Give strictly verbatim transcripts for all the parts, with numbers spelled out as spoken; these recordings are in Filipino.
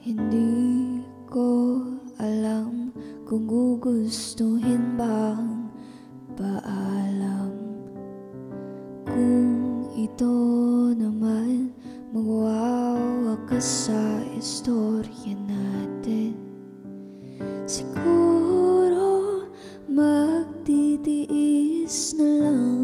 Hindi ko alam kung gugustuhin bang paalam. Kung ito naman magwawakas sa istorya natin, siguro magtitiis na lang,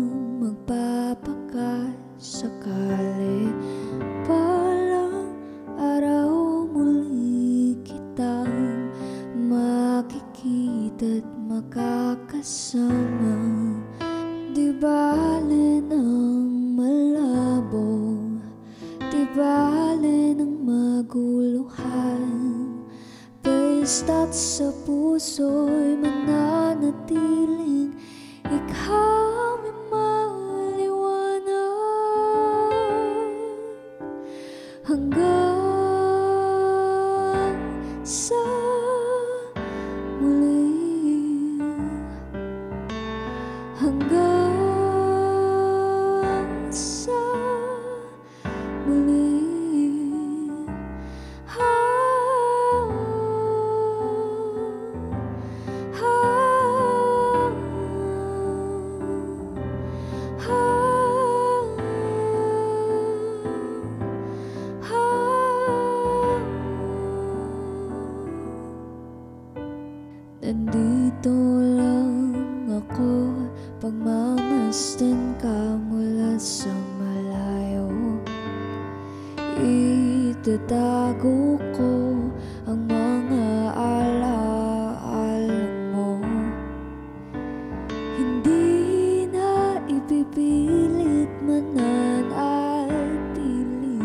magpapakasakali. Palang araw muli kitang makikita't makakasama. Di bale ng malabo, di bale ng maguluhan, basta't sa puso'y mananatiling ikaw ay maliwanag hanggang sa muli, hanggang sa muli. Nandito lang ako, pagmamasdan ka mula sa malayo. Itatago ko ang mga alaala mo. Hindi na ipipilit mananatili.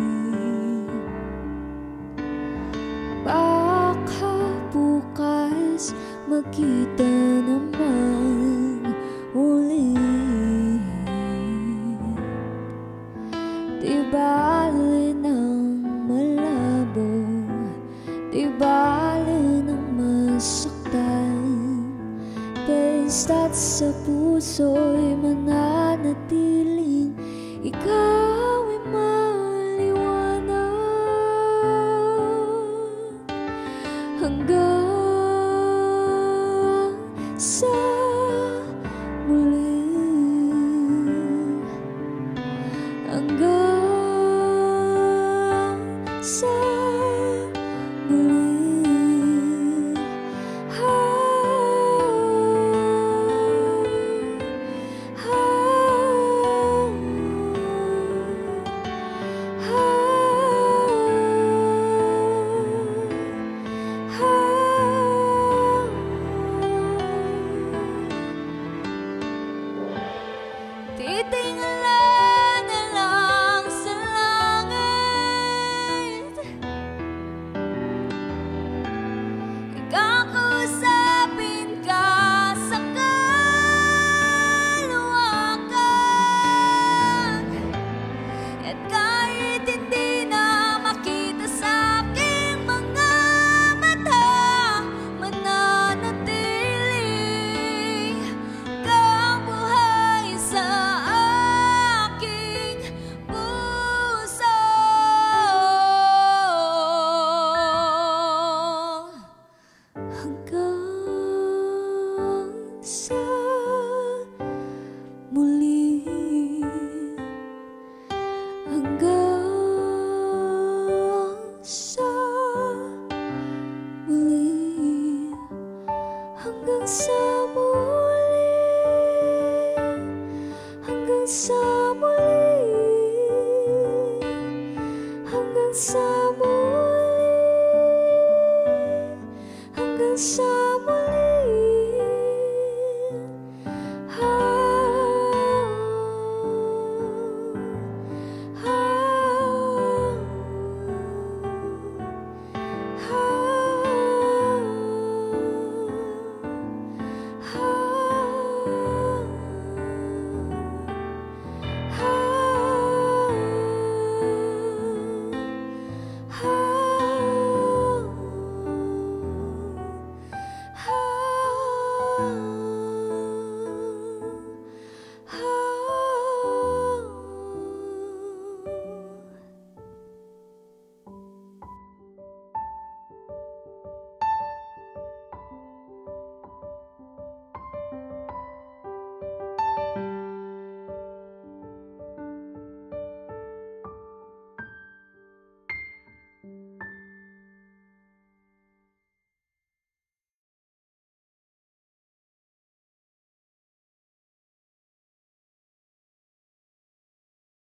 Baka bukas magkita naman uli. Di bale ng malabo, di bale ng masaktan, basta't sa puso'y mananatiling ikaw ay maliwanag hanggang sa muli, hanggang sa muli. Titingala na lang sa langit, kakausapin ka sa kaluwagan. At kahit hindi na makita sa aking mga mata, mananatili kang buhay sa hanggang sa muli, hanggang sa muli, hanggang sa muli, hanggang sa muli, hanggang sa muli, hanggang sa